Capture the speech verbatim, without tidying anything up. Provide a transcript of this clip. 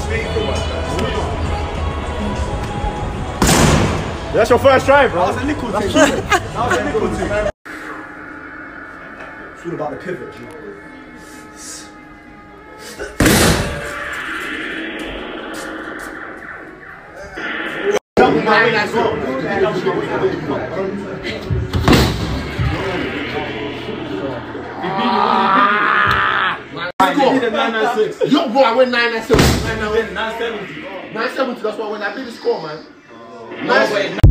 That's your first try, bro. That was a nickel thing. That was a nickel thing. It's all about the pivot, you know. Nine as well. Yo, bro, I went nine and six. nine seventy. nine seventy, that's what when I did the score, man. No, wait.